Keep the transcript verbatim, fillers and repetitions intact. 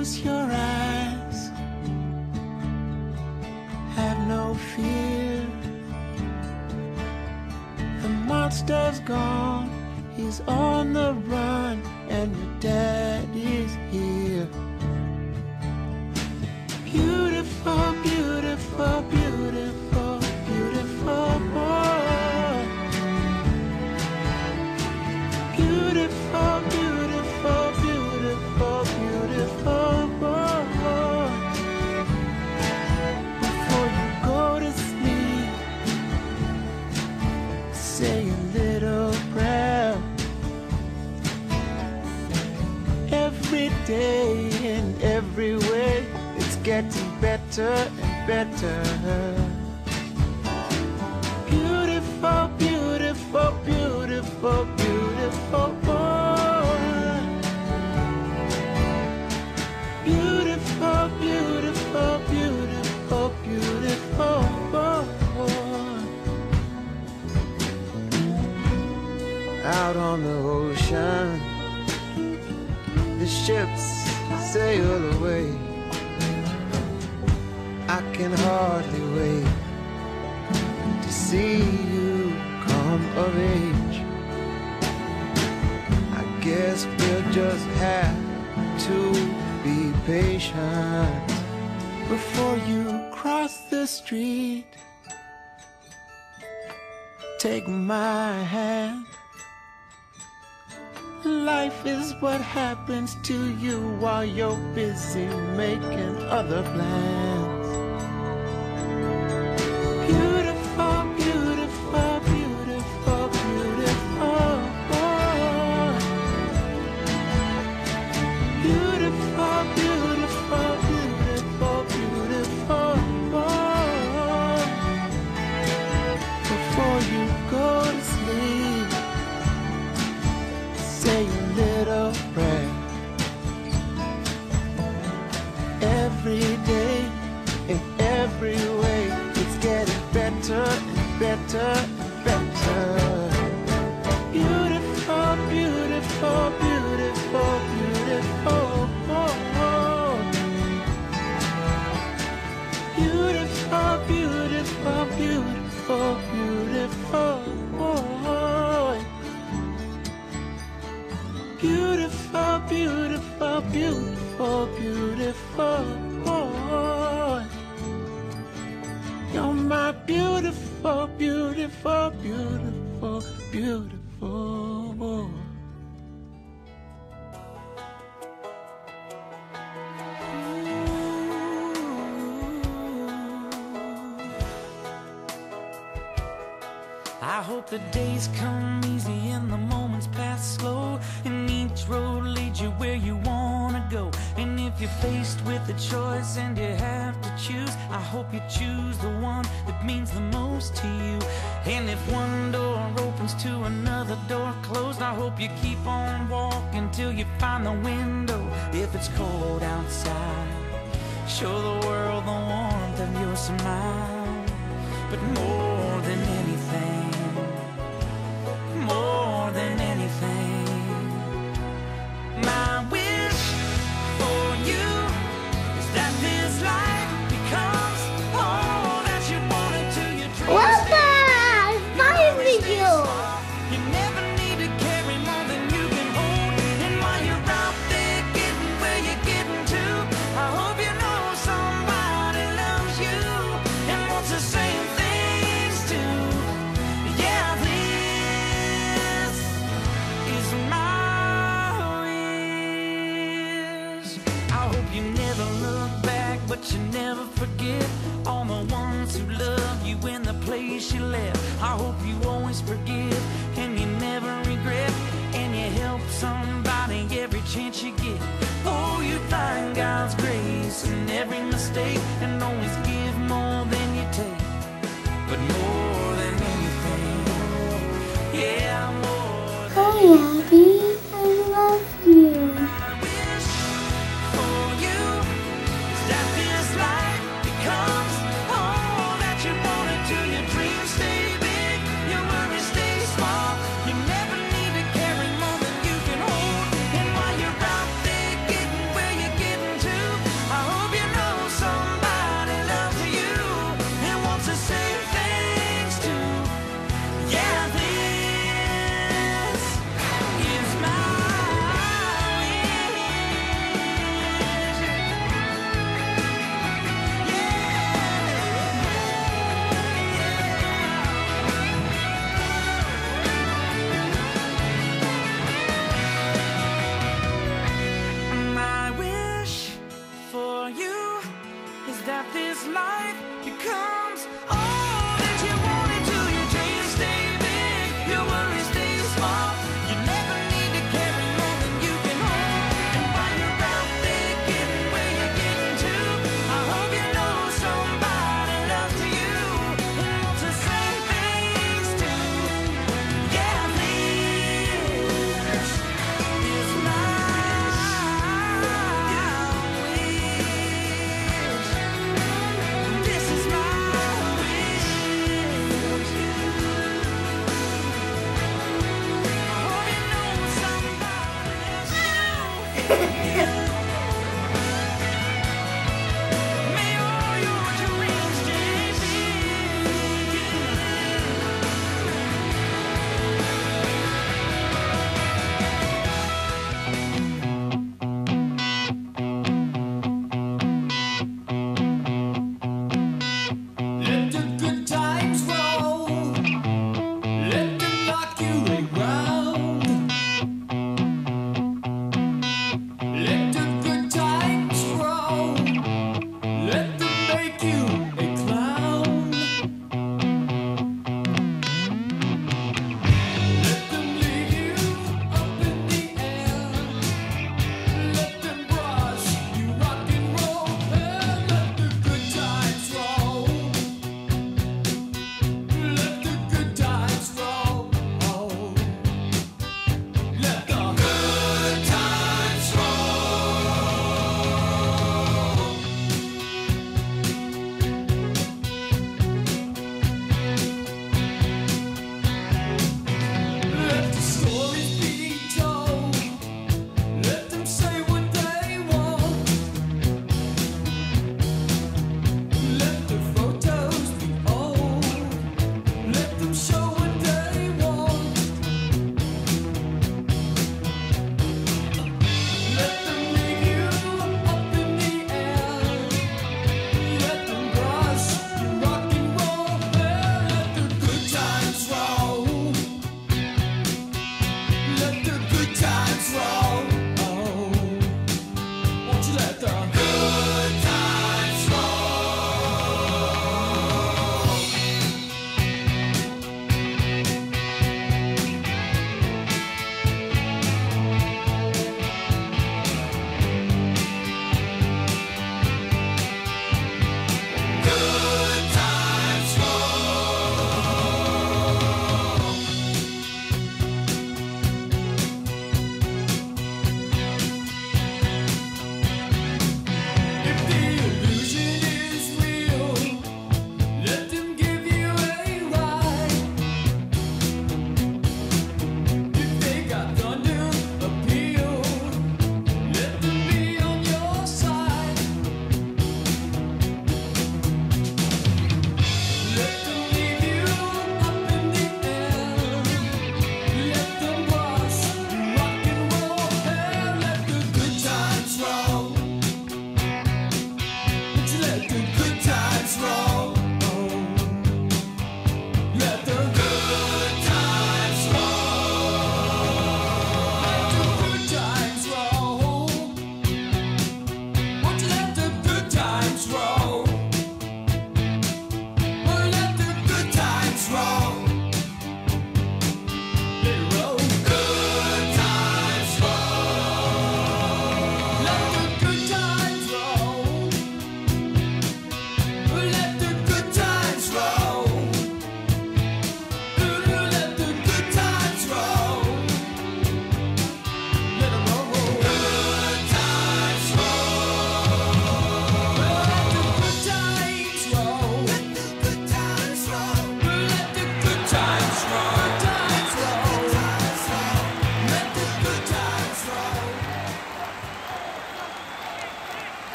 Close your eyes, have no fear. The monster's gone, he's on the run, and your daddy's here. Beautiful, beautiful, beautiful, beautiful boy. Beautiful, beautiful, beautiful, beautiful boy. Before you go to sleep, say a little prayer. Every day in every way, it's getting better and better. Beautiful, beautiful, beautiful, beautiful boy. Beautiful, beautiful, beautiful, beautiful boy. Out on the ocean, the ships sail away. I can hardly wait to see you come of age. I guess we'll just have to be patient. Before you cross the street, take my hand. Life is what happens to you while you're busy making other plans. Beautiful, beautiful, beautiful, beautiful boy. Beautiful, beautiful, beautiful, beautiful boy. Before you go to sleep, say a little prayer. Every day, in every way, it's getting better and better and better. Beautiful, beautiful, beautiful, beautiful boy. Beautiful, beautiful, beautiful, beautiful boy. Beautiful, beautiful, beautiful, beautiful boy. You're my beautiful, beautiful, beautiful, beautiful boy. I hope the days come easy and the moments pass slow, and each road leads you where you wanna go. And if you're faced with a choice and you have to choose, I hope you choose the one that means the most to you. And if one door opens to another door closed, I hope you keep on walking till you find the window. If it's cold outside, show the world the warmth of your smile. But more than anything, more than anything, my wish for you is that this life becomes all that you wanted to your dreams. Papa, fire video. You never need to carry more than you can hold. And while you're out there getting where you're getting to, I hope you know somebody loves you and wants the same things too. Yeah, this is my wish. I hope you never look back, but you never forget all the ones who love you in the place you left. I hope you always forgive